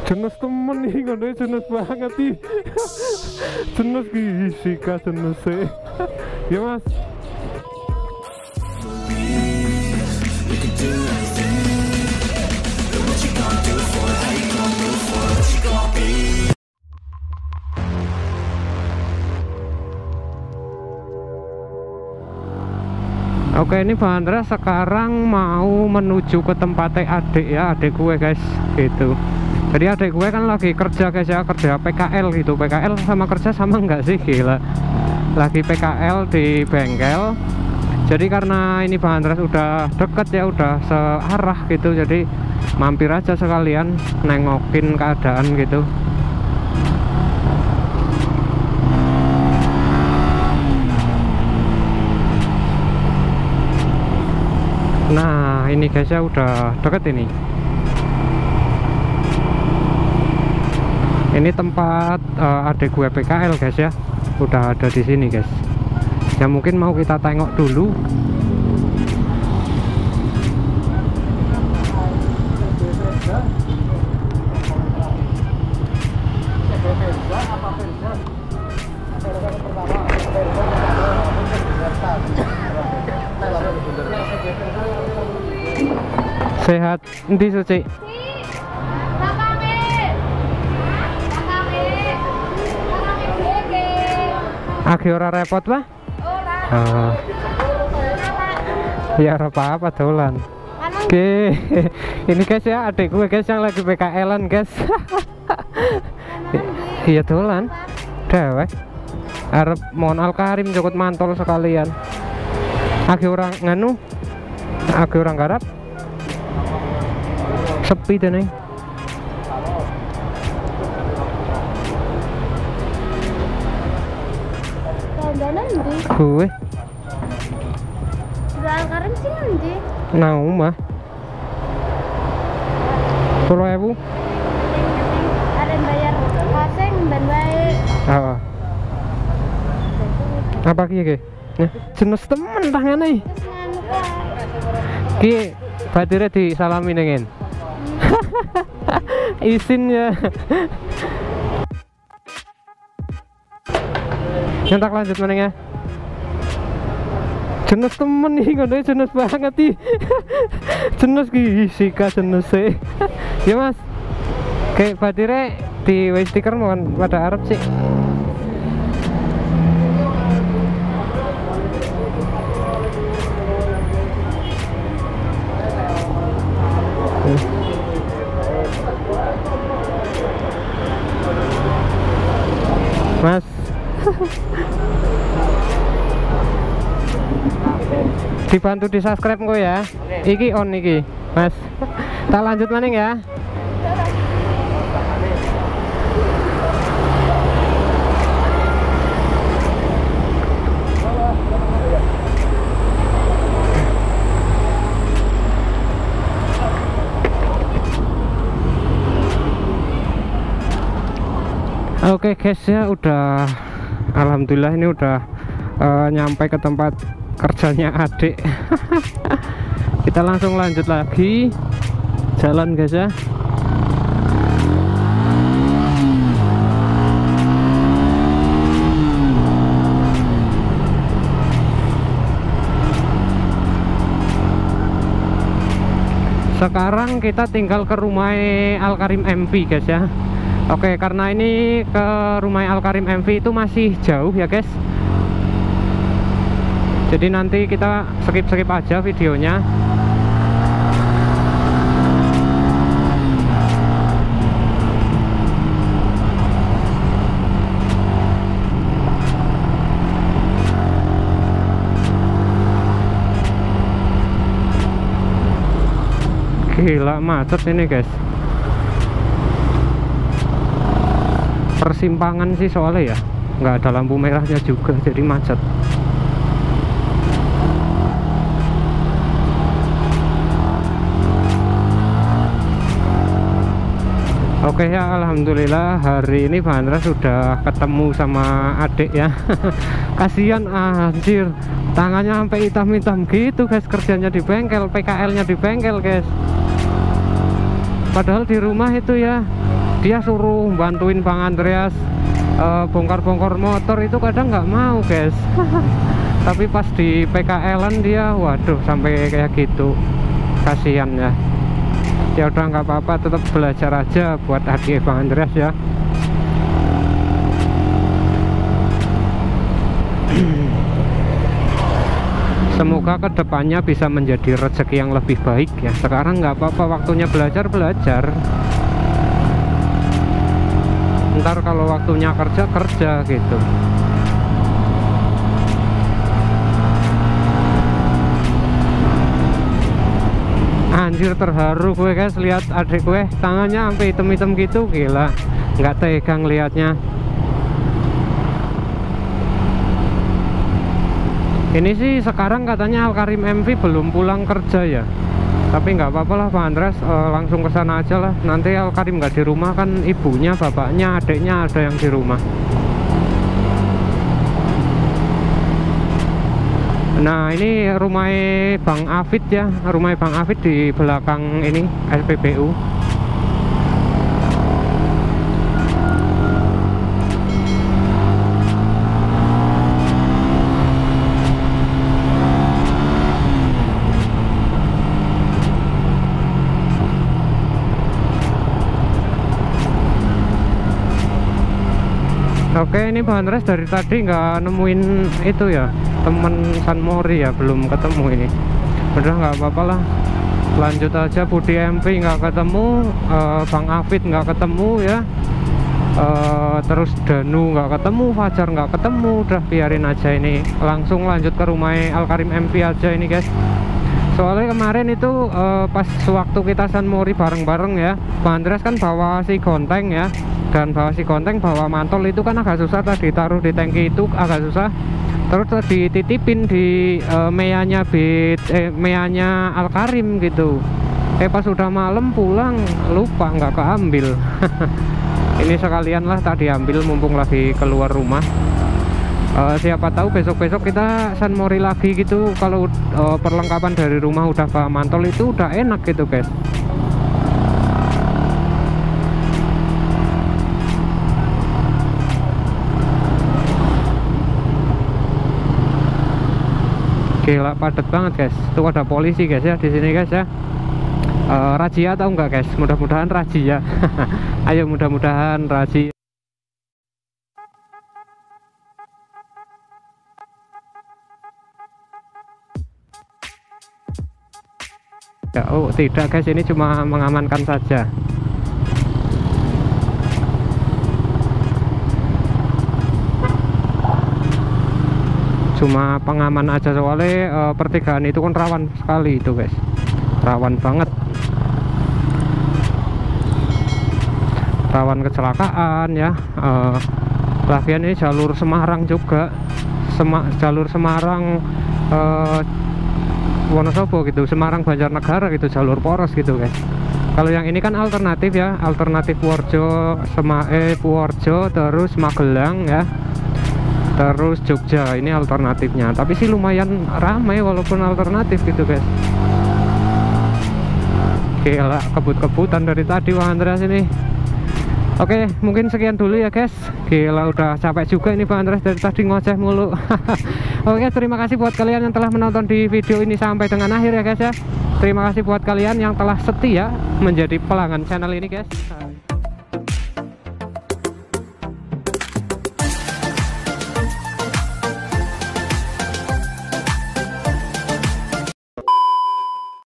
Jenis temen nih, ngono jenis banget nih. Jenis fisika jenis sih. Ya mas. Oke, ini Bang Andra sekarang mau menuju ke tempatnya adik ya, adik gue guys, gitu. Jadi adik gue kan lagi kerja guys ya, kerja PKL gitu. PKL sama kerja sama enggak sih, gila. Lagi PKL di bengkel. Jadi karena ini Bang Andra udah deket ya, udah searah gitu, jadi mampir aja sekalian nengokin keadaan gitu. Nah ini guys ya, udah deket ini. Ini tempat adik gue PKL guys ya, udah ada di sini guys. Ya mungkin mau kita tengok dulu. Sehat, endi Suci? Agi ora repot Pak? Ora. Ya ora apa-apa dolan. Oke. Ini guys ya, adik gue guys yang lagi PKL-an guys. Iya dolan. Dewek. Arep mohon Al-Karim jokot mantol sekalian. Agi orang nganu. Agi orang garap. Sepi deh nih. Gue Al-Karim sih nanti. Nah mah 10.000 Ada bayar paseng dan baik. Apa ki? Jenis temen tangan nih. Ki badire disalami nengen. Isin ya. Nyentak lanjut mana ya? Jenis temen nih, ngono jenis banget nih. Jenis fisika jenis sih. Ya mas. Kayak badire di way stiker mau pada Arab sih. Mas dibantu di subscribe kok ya. Iki on iki mas. Tak lanjut maning ya. Oke guys ya, udah alhamdulillah ini udah nyampe ke tempat kerjanya adik. Kita langsung lanjut lagi jalan guys ya. Sekarang kita tinggal ke rumah Al-Karim MV guys ya. Oke, karena ini ke rumah Al-Karim MV itu masih jauh ya guys. Jadi nanti kita skip aja videonya. Gila macet ini guys. Persimpangan sih soalnya ya, nggak ada lampu merahnya juga, jadi macet. Oke ya, alhamdulillah hari ini Bang Andra sudah ketemu sama adik ya. Kasihan anjir, tangannya sampai hitam-hitam gitu guys, kerjanya di bengkel, PKL-nya di bengkel guys. Padahal di rumah itu ya dia suruh bantuin Bang Andreas bongkar-bongkar motor itu kadang nggak mau guys. Tapi pas di PKL-an dia waduh sampai kayak gitu, kasihan ya. Ya udah nggak apa-apa, tetap belajar aja buat adik Bang Andreas ya. Semoga kedepannya bisa menjadi rezeki yang lebih baik ya. Sekarang nggak apa-apa, waktunya belajar. Ntar kalau waktunya kerja gitu. Anjir, terharu gue guys lihat adik gue tangannya sampai hitam-hitam gitu, gila. Nggak tegang liatnya. Ini sih sekarang katanya Al-Karim MV belum pulang kerja ya. Tapi nggak apa-apa lah Pak Andreas, langsung ke sana aja lah. Nanti Al-Karim nggak di rumah kan, ibunya, bapaknya, adiknya ada yang di rumah. Nah ini rumah Bang Afid ya, rumah Bang Afid di belakang ini SPBU. Oke, ini Bang Andreas dari tadi nggak nemuin itu ya, temen San Mori ya, belum ketemu ini. Udah nggak apa-apa lah, lanjut aja. Budi MP nggak ketemu, Bang Afid nggak ketemu ya, terus Danu nggak ketemu, Fajar nggak ketemu. Udah biarin aja ini, langsung lanjut ke rumah Al-Karim MP aja ini guys. Soalnya kemarin itu pas waktu kita San Mori bareng-bareng ya, Bang Andreas kan bawa si gonteng ya, dan bawa si gonteng, bawa mantol itu kan agak susah tadi, taruh di tangki itu agak susah. Terus dititipin di meanya Al-Karim gitu. Pas udah malam pulang lupa, nggak keambil. Ini sekalian lah tadi ambil mumpung lagi keluar rumah. Siapa tahu besok-besok kita San Mori lagi gitu. Kalau perlengkapan dari rumah udah bawa mantol itu udah enak gitu guys. Gila padat banget guys. Tuh ada polisi guys ya di sini guys ya. Razia atau enggak guys? Mudah-mudahan razia. Ayo mudah-mudahan razia. Ya, oh tidak guys, ini cuma mengamankan saja. Cuma pengaman aja, soalnya pertigaan itu kan rawan sekali itu guys, rawan banget, rawan kecelakaan ya. Lagian ini jalur Semarang juga, jalur Semarang Wonosobo gitu, Semarang Banjarnegara gitu, jalur poros gitu guys. Kalau yang ini kan alternatif ya, alternatif Purworejo, Purworejo, terus Magelang ya, terus Jogja, ini alternatifnya. Tapi sih lumayan ramai walaupun alternatif gitu guys. Gila, kebut-kebutan dari tadi Bang Andreas ini. Oke, mungkin sekian dulu ya guys. Gila, udah capek juga ini Bang Andreas dari tadi ngoceh mulu. Oke, terima kasih buat kalian yang telah menonton di video ini sampai dengan akhir ya guys ya. Terima kasih buat kalian yang telah setia menjadi pelanggan channel ini guys.